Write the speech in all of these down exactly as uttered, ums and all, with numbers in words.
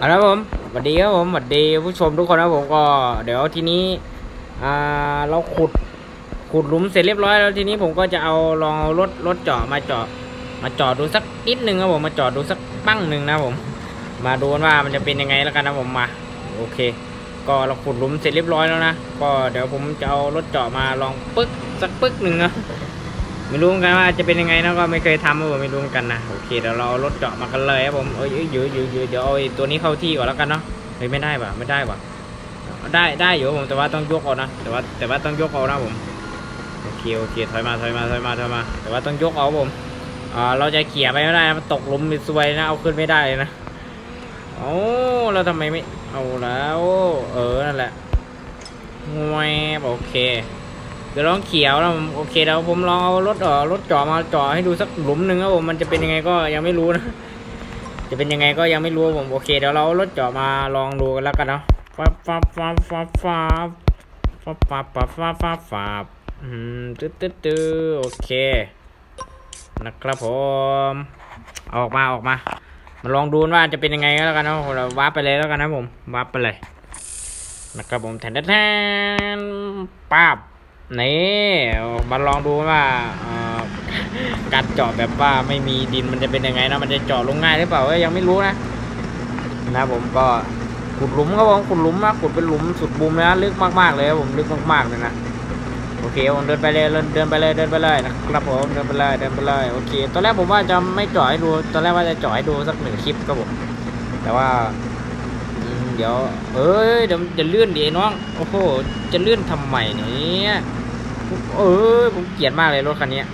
เอาละผมสวัสดีครับผมสวัสดีผู้ชมทุกคนนะผมก็เดี๋ยวทีนี้อ่าเราขุดขุดหลุมเสร็จเรียบร้อยแล้วทีนี้ผมก็จะเอาลองเอารถรถเจาะมาเจาะมาเจาะดูสักนิดนึงครับผมมาเจาะดูสักปั้งหนึ่งนะผมมาดูว่ามันจะเป็นยังไงแล้วกันนะผมมาโอเคก็เราขุดหลุมเสร็จเรียบร้อยแล้วนะก็เดี๋ยวผมจะเอารถเจาะมาลองปึ๊กสักปึ๊กหนึ่งนะไม่รู้กันว่าจะเป็นยังไงนะก็ไม่เคยทำผมไม่รู้กันนะโอเคเดี๋ยวเราเอารถเจาะมากันเลยครับผมเอ้ยเยอะเยอะเยอะเดี๋ยวเอาตัวนี้เข้าที่ก่อนแล้วกันเนาะเฮ้ยไม่ได้ป่ะไม่ได้ป่ะได้ได้อยู่ผมแต่ว่าต้องยกเอานะแต่ว่าแต่ว่าต้องยกเอานะผมโอเคโอเคถอยมาถอยมาถอยมาถอยมาแต่ว่าต้องยกเอาผมอ่าเราจะเขี่ยไปไม่ได้มันตกหลุมมีซวยนะเอาขึ้นไม่ได้เลยนะโอ้เราทำไมไม่เอาแล้วเออนั่นแหละงวยโอเคเดี๋ยวลองเขียวแล้วโอเคเดี๋ยวผมลองเอารถเออรถเจาะมาเจาะให้ดูสักหลุมหนึ่งครับผมมันจะเป็นยังไงก็ยังไม่รู้นะจะเป็นยังไงก็ยังไม่รู้ผมโอเคเดี๋ยวเรารถเจาะมาลองดูกันแล้วกันเนาะฟ้าฟ้าฟ้าฟ้าฟ้าฟ้าฟ้าฟ้าฟ้าฟ้าฟ้าอืมตึ๊ดตึ๊ดตึ๊ดโอเคนะครับผมออกมาออกมามาลองดูว่าจะเป็นยังไงก็แล้วกันเนาะเราวาร์ปไปเลยแล้วกันนะผมวาร์ปไปเลยนะครับผมแทนแทนป้าบนี่มาลองดูว่าการเจาะแบบว่าไม่มีดินมันจะเป็นยังไงนะมันจะเจาะลงง่ายหรือเปล่าก็ยังไม่รู้นะนะผมก็ขุดหลุมครับผมขุดหลุมนะขุดเป็นหลุมสุดบุมนะลึกมากๆเลยผมลึกมากๆเลยนะโอเคผมเดินไปเลยเดินไปเลยเดินไปเลยนะครับผมเดินไปเลยเดินไปเลยโอเคตอนแรกผมว่าจะไม่เจาะให้ดูตอนแรกว่าจะเจาะให้ดูสักหนึ่งคลิปครับผมแต่ว่าเดี๋ยวเอ้ยเดี๋ยวจะเลื่อนดิน้องโอ้โหจะเลื่อนทำไมเนี่ยเออผมเกลียดมากเลยรถคันนี้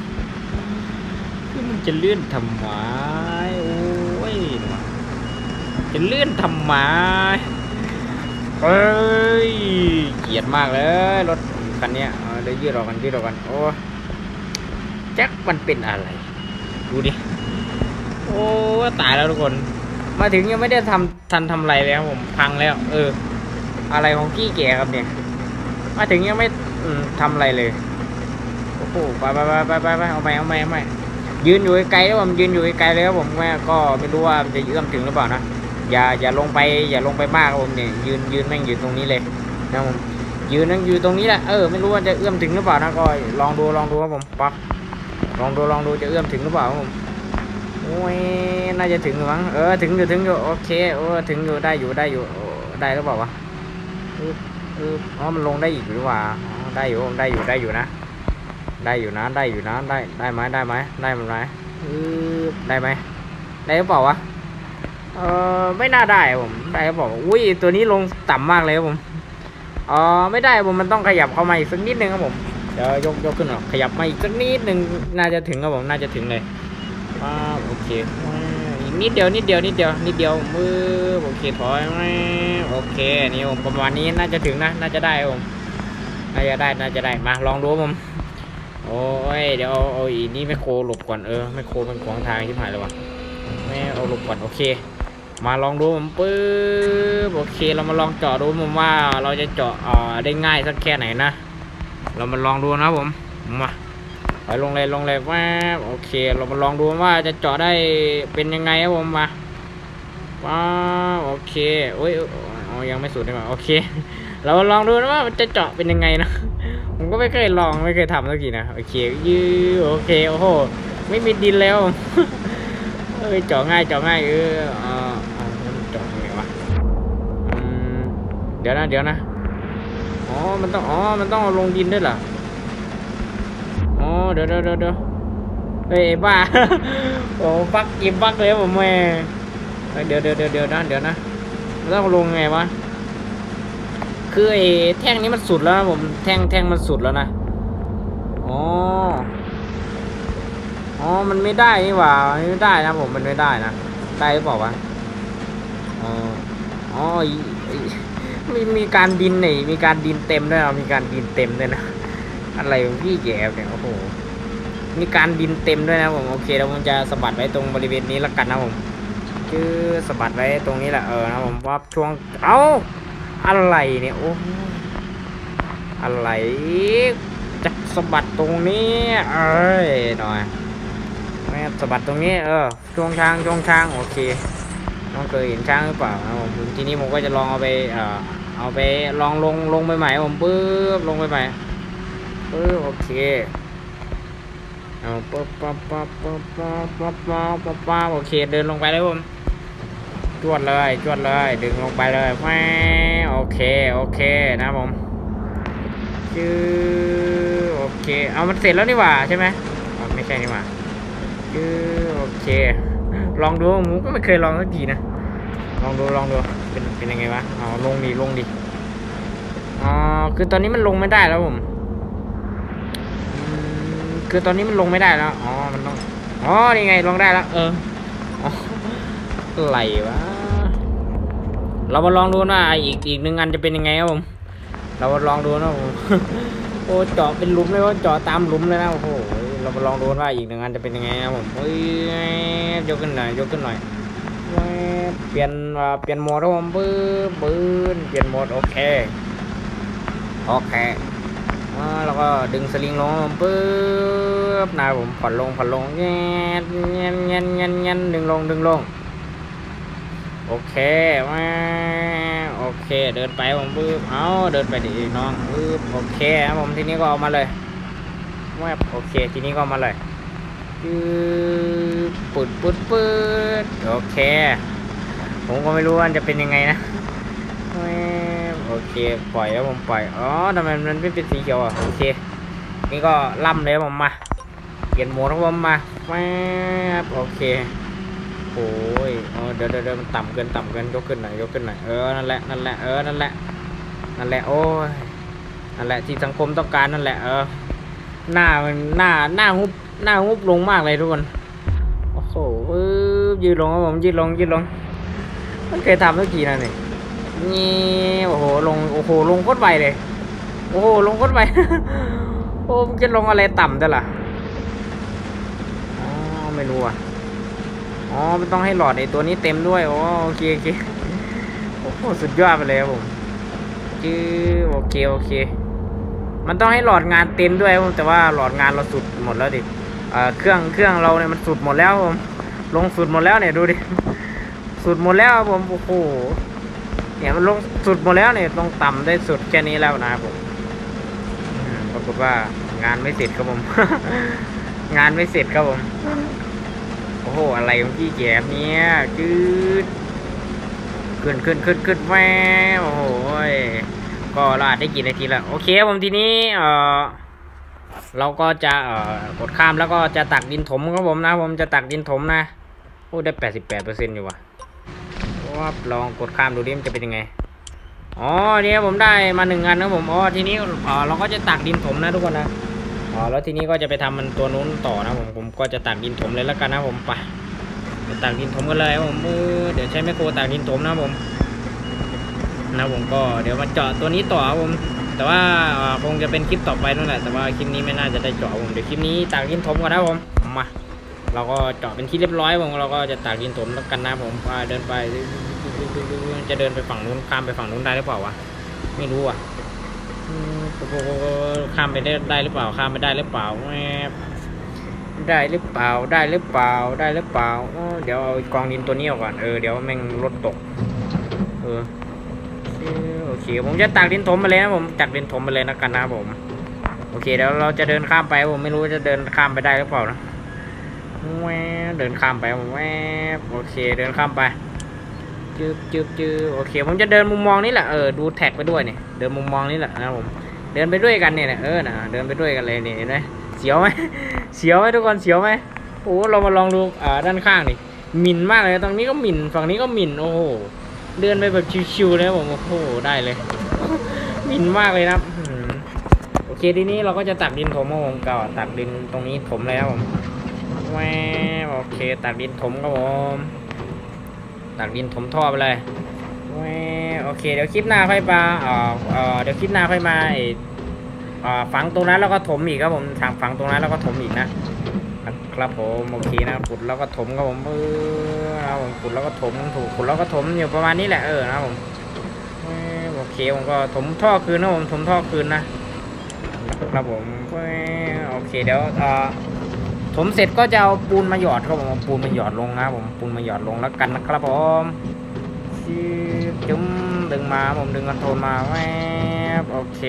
มันจะเลื่อนทำไมโอ้ยจะเลื่อนทำไมเอ้ยเกลียดมากเลยรถคันนี้เดี๋ยวยืดออกกันยืดออกกันโอ้แจ็คมันเป็นอะไรดูดิโอ้ตายแล้วทุกคนมาถึงยังไม่ได้ทำทันทำอะไรเลยครับผมพังแล้วเอออะไรของกี้แก่ครับเนี่ยมาถึงยังไม่ทำอะไรเลยโอ้โหไปไปไปไปไปเอาไปเอาไปเอาไปยืนอยู่ไกลแล้วผมยืนอยู่ไกลเลยครับผมแม่ก็ไม่รู้ว่าจะเอื้อมถึงหรือเปล่านะอย่าอย่าลงไปอย่าลงไปมากครับผมเนี่ยยืนยืนแม่งยืนตรงนี้เลยนะผมยืนนั่งอยู่ตรงนี้แหละเออไม่รู้ว่าจะเอื้อมถึงหรือเปล่านะก็ลองดูลองดูครับผมปั๊บลองดูลองดูจะเอื้อมถึงหรือเปล่าครับผมโอ้ยน่าจะถึงหรือมั้งเออถึงอยู่ถึงอยู่โอเคโอ้ถึงอยู่ได้อยู่ได้อยู่ได้หรือเปล่าวะเออเอออ๋อมันลงได้อีกหรือเปล่าได้อยู่ได้อยู่ได้อยู่นะได้อยู่นะได้อยู่นะได้ได้ไหมได้ไหมได้ไหมเออได้ไหมได้หรือเปล่าวะเออไม่น่าได้ผมได้หรือเปล่าอุ้ยตัวนี้ลงต่ำมากเลยครับผมอ๋อไม่ได้ผมมันต้องขยับเข้ามาอีกสักนิดนึงครับผมเดี๋ยวยกยกขึ้นหรอขยับมาอีกสักนิดนึงน่าจะถึงครับผมน่าจะถึงเลยว้าโอเคอีกนิดเดียวนิดเดียวนิดเดียวนิดเดียวมือโอเคถอยโอเคนี่ผมประมาณนี้น่าจะถึงนะน่าจะได้ผมน่าจะได้น่าจะได้มาลองดูผมโอ้ยเดี๋ยวเอาเอาอีนี่ไม่โคหลบก่อนเออไม่โคมันขวางทางที่ผ่านเลยวะไม่เอาหลบก่อนโอเคมาลองดูผมปึ๊บโอเคเรามาลองเจาะดูผมว่าเราจะเจาะอ่าได้ง่ายสักแค่ไหนนะเรามาลองดูนะผมมาไปลงเลยลงเลยว่าโอเคเรามาลองดูว่าจะเจาะได้เป็นยังไงครับผมมาว้าโอเคโอ้ยอ๋อยังไม่สุดเลยว่ะโอเคเราลองดูนะว่ามันจะเจาะเป็นยังไงนะผมก็ไม่เคยลองไม่เคยทำสักทีนะโอเคยือโอเคโอ้โหไม่มีดินแล้วเออเจาะง่ายเจาะง่ายเอออ่าเจาะยังไงวะอืมเดี๋ยวนะเดี๋ยวนะอ๋อมันต้องอ๋อมันต้องเอาลงดินด้วยเหรออ๋อเดี๋ยวเดี๋ยวเดี๋ยวเฮ้ยบ้าโอ้บักกินบักเลยผมแม่เดี๋ยวเดี๋ยวเดี๋ยวเดี๋ยวนะเดี๋ยวนะมันต้องลงไงวะคือไอ้แท่งนี้มันสุดแล้วนะผมแท่งแท่งมันสุดแล้วนะอ๋ออ๋อมันไม่ได้นี่หว่าไม่ได้นะผมมันไม่ได้นะได้หรือเปล่าวะอ๋ออ๋อมีมีการดินนี่มีการดินเต็มด้วยมีการดินเต็มด้วยนะอะไรของพี่แกเนี่ยโอ้โหมีการดินเต็มด้วยนะผมโอเคแล้วผมจะสะบัดไว้ตรงบริเวณนี้ละกันนะผมคือสะบัดไว้ตรงนี้แหละเออนะผมว่าช่วงเอ้าอะไรเนี่ยโอ้อะไรจะสะบัดตรงนี้เอ้ยหน่อยไม่สะบัดตรงนี้เออช่วงช้างช่วงช้างโอเคน้องเคยเห็นช้างหรือเปล่านะผมทีนี้ผมก็จะลองเอาไปเอ่อเอาไปลองลงลงไปใหม่ผมปึ๊บลงไปใหม่ปึ๊บโอเคเอาปั๊บปั๊บปั๊บปั๊บปั๊บปั๊บปั๊บปั๊บโอเคเดินลงไปเลยผมจวดเลยจวดเลยดึงลงไปเลยแม่โอเคโอเคนะผมชื่อโอเคเอามันเสร็จแล้วนี่หว่าใช่ไหมไม่ใช่นี่หว่าชื่อโอเคลองดูผมก็ไม่เคยลองสักทีนะลองดูลองดูเป็นเป็นยังไงวะอ๋อลงดิลงดิอ๋อคือตอนนี้มันลงไม่ได้แล้วผมคือตอนนี้มันลงไม่ได้แล้วอ๋อมันต้องอ๋อนี่ไงลงได้แล้วเอออ๋ออะไรวะเรามาลองดูนะอีกอีกหนึ่งอันจะเป็นยังไงครับผมเรามาลองดูนะผมโอ้เจาะเป็นหลุมเลยว่าเจาะตามหลุมเลยนะโอ้โหเรามาลองดูว่าอีกหนึ่งอันจะเป็นยังไงครับผมเฮ้ยยกขึ้นหน่อยยกขึ้นหน่อยเปลี่ยนเปลี่ยนโหมดครับผมปื้นปื้นเปลี่ยนโหมดโอเคโอเคแล้วก็ดึงสลิงลงปึ๊บนายผมผ่อนลงผ่อนลงเงี้ยเงี้ยเงี้ยเงี้ยเงี้ยดึงลงดึงลงโอเคมาโอเคเดินไปผมปึ๊บเอาเดินไปดิน้องปึ๊บโอเคครับผมทีนี้ก็เอามาเลยแวบโอเคทีนี้ก็มาเลยปึ๊บปุดปุดปุดโอเคผมก็ไม่รู้ว่าจะเป็นยังไงนะโอเคปล่อยแล้วผมปล่อยอ๋อทำไมมันไม่เป็นสีเขียวอ่ะโอเคนี่ก็ล่ำเลยผมมาเปลี่ยนโหมดของผมมาแวบโอเคโอ้ยเดี๋ยวเดี๋ยวมันต่ำเกินต่ำเกินยกขึ้นหน่อยยกขึ้นหน่อยเออนั่นแหละนั่นแหละเออนั่นแหละนั่นแหละโอ้ยนั่นแหละที่สังคมต้องการนั่นแหละเออหน้ามันหน้าหน้าฮุบหน้าฮุบลงมากเลยทุกคนโอ้โหยืดลงครับผมยืดลงยืดลงมันเคยทำเมื่อกี้นะนี่นี่โอ้โหลงโอ้โหลงโคตรไวเลยโอ้โหลงโคตรไวโอ้มันจะลงอะไรต่ำแต่ละอ๋อไม่รู้อ่ะอ๋อมันต้องให้หลอดไอตัวนี้เต็มด้วยโอ้โอเคโอเคโอ้โหสุดยอดไปเลยครับผมจื้อโอเคโอเคมันต้องให้หลอดงานเต็มด้วยครับแต่ว่าหลอดงานเราสุดหมดแล้วดิเอ่อเครื่องเครื่องเราเนี่ยมันสุดหมดแล้วผมลงสุดหมดแล้วเนี่ยดูดิสุดหมดแล้วครับผมโอ้โหเนี่ยมันลงสุดหมดแล้วเนี่ยต้องต่ำได้สุดแค่นี้แล้วนะครับผมปรากฏว่างานไม่เสร็จครับผม งานไม่เสร็จครับผมโอ้โหอะไรของพี่แกบเนี่ยขึ้นขึ้นขึ้นขึ้นขึ้นแม่โอ้โหก็ลาดได้กี่นาทีแล้วโอเคผมทีนี้เออเราก็จะเอ่อกดข้ามแล้วก็จะตักดินถมครับผมนะผมจะตักดินถมนะโอ้ได้แปดสิบแปดเปอร์เซ็นต์อยู่ว่ะว่าลองกดข้ามดูดิมันจะเป็นยังไงอ๋อเนี่ยผมได้มาหนึ่งอันนะผมอ๋อทีนี้อ๋อเราก็จะตักดินถมนะทุกคนนะอ๋อแล้วทีนี้ก็จะไปทำมันตัวนู้นต่อนะผมผมก็จะตักดินถมเลยแล้วกันนะผมไปตักดินถมกันเลยผมเดี๋ยวใช้แมคโครตักดินถมนะผมนะผมก็เดี๋ยวมาเจาะตัวนี้ต่อครับผมแต่ว่าคงจะเป็นคลิปต่อไปนั่นแหละแต่ว่าคลิปนี้ไม่น่าจะได้เจาะผมเดี๋ยวคลิปนี้ตักดินถมก่อนนะผมมาเราก็เจาะเป็นที่เรียบร้อยผมเราก็จะตักดินถมแล้วกันนะผมเดินไปจะเดินไปฝั่งนู้นข้ามไปฝั่งนู้นได้หรือเปล่าวะไม่รู้อ่ะข้ามไปได้ได้หรือเปล่าข้ามไปได้หรือเปล่าได้หรือเปล่าได้หรือเปล่าได้หรือเปล่าเดี๋ยวเอากองดินตัวนี้ออกก่อนเออเดี๋ยวแม่งรถตกเออโอเคผมจะตักดินถมไปเลยนะผมตักดินถมไปเลยนะกันนะผมโอเคเดี๋ยวเราจะเดินข้ามไปผมไม่รู้จะเดินข้ามไปได้หรือเปล่านะแวเดินข้ามไปแวโอเคเดินข้ามไปจืบจืบจืบโอเคผมจะเดินมุมมองนี้แหละเออดูแท็กไปด้วยเนี่ยเดินมุมมองนี้แหละนะผมเดินไปด้วยกันเนี่ยเออนะเดินไปด้วยกันเลยเนี่ยเห็นไหมเสียวไหมเสียวไหมทุกคนเสียวไหมโอ้เรามาลองดูอ่าด้านข้างนี่หมิ่นมากเลยตรงนี้ก็หมิ่นฝั่งนี้ก็หมิ่นโอ้โหเดินไปแบบชิวๆเลยผมโอ้โหได้เลยหมิ่นมากเลยนะโอเคทีนี้เราก็จะตักดินถมครับผมก็ตักดินตรงนี้ถมเลยครับผมแวโอเคตักดินถมครับผมตักดินถมท่อไปเลยแวโอเคเดี๋ยวคลิปหน้าค่อยมาเอ่อเอ่อเดี๋ยวคลิปหน้าค่อยมาเอ่อฝังตรงนั้นแล้วก็ถมอีกครับผมทางฝังตรงนั้นแล้วก็ถมอีกนะครับผมโอเคนะขุดแล้วก็ถมครับผมเออนะผมขุดแล้วก็ถมถูกขุดแล้วก็ถมอยู่ประมาณนี้แหละเออนะผมโอเคผมก็ถมท่อคืนนะผมถมท่อคืนนะครับผมโอเคเดี๋ยวเอ่อถมเสร็จก็จะเอาปูนมาหยอดครับผมเอาปูนมาหยอดลงนะผมปูนมาหยอดลงแล้วกันนะครับผมจุ้มดึงมาผมดึงคอนโทรลมาแวบโอเค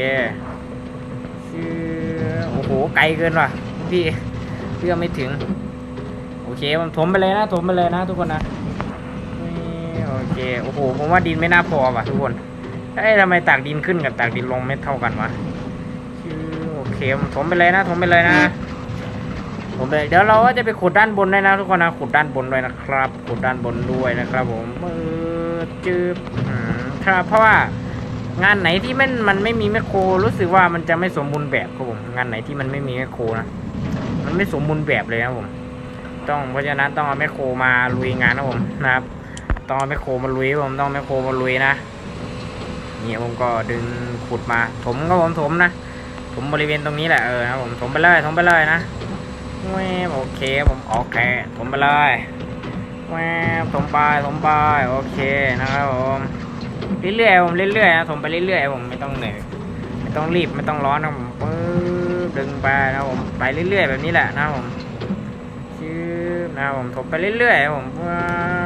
โอ้โหไกลเกินว่ะพี่เพื่อไม่ถึงโอเคผมถมไปเลยนะถมไปเลยนะทุกคนนะโอเคโอ้โหผมว่าดินไม่น่าพอว่ะทุกคนเอ้ยทำไมตากดินขึ้นกับตากดินลงไม่เท่ากันวะโอเคผมถมไปเลยนะถมไปเลยนะผมไปเดี๋ยวเราก็จะไปขุดด้านบนด้วยนะทุกคนนะขุดด้านบนด้วยนะครับขุดด้านบนด้วยนะครับผมเออจืบครับเพราะว่างานไหนที่มันมันไม่มีแมคโครรู้สึกว่ามันจะไม่สมบูรณ์แบบครับผมงานไหนที่มันไม่มีแมคโครนะมันไม่สมบูรณ์แบบเลยนะผมต้องเพราะฉะนั้นต้องเอาแมคโครมาลุยงานนะผมนะครับต้องเอาแมคโครมาลุยผมต้องแมคโครมาลุยนะนี่ผมก็ดึงขุดมาถมก็ผมถมนะถมบริเวณตรงนี้แหละเออนะผมถมไปเลยถมไปเลยนะแวบโอเคผมโอเคถมไปเลยแวบถมไปถมไปโอเคนะครับผมเรื่อยๆผมเรื่อยๆนะถมไปเรื่อยๆผมไม่ต้องเหนื่อยไม่ต้องรีบไม่ต้องร้อนนะผมปึ๊บดึงไปนะผมไปเรื่อยๆแบบนี้แหละนะผมชื่อนะผมถมไปเรื่อยๆผมว่า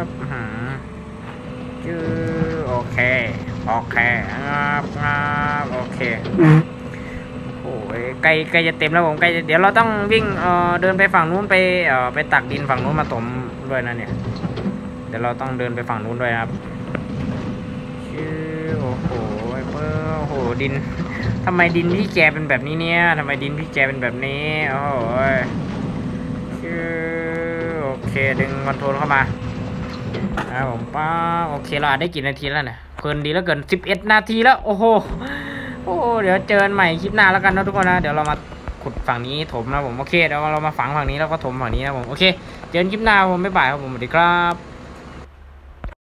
ชื่อโอเคโอเคงับงับโอเคโอ้ยใกล้ใกล้จะเต็มแล้วผมใกล้เดี๋ยวเราต้องวิ่งเอ่อเดินไปฝั่งนู้นไปเอ่อไปตักดินฝั่งนู้นมาถมด้วยนะเนี่ยเดี๋ยวเราต้องเดินไปฝั่งนู้นด้วยครับชื่อโอ้โหเพิ่มโอ้โหดินทำไมดินพี่แกเป็นแบบนี้เนี่ยทำไมดินพี่แกเป็นแบบนี้โอ้โหชื่อโอเคดึงคอนโทรลเข้ามานะผมป้าโอเคเราได้กี่นาทีแล้วเนี่ยเพลินดีแล้วเกินสิบเอ็ดนาทีแล้วโอ้โหโอ้เดี๋ยวเจอกันใหม่คลิปหน้าแล้วกันนะทุกคนนะเดี๋ยวเรามาขุดฝั่งนี้ถมนะผมโอเคเดี๋ยวเรามาฝังฝั่งนี้แล้วก็ถมฝั่งนี้นะผมโอเคเจอกันคลิปหน้าผมบ๊ายบายครับผมสวัสดีครับ